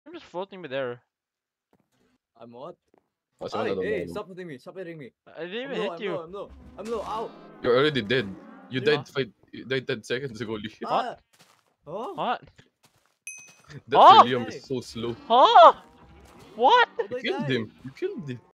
I'm just floating midair. I'm what? Kasi Ay, ano hey, naman. stop hitting me. Stop hitting me. I didn't I'm even low, hit I'm you. low, I'm low. I'm low. Ow! You're already dead. You Yeah. died 10 seconds ago, Lee. Ah! Oh? What? That Oh! William is so slow. Oh! What? How do You I killed die? him. You killed him.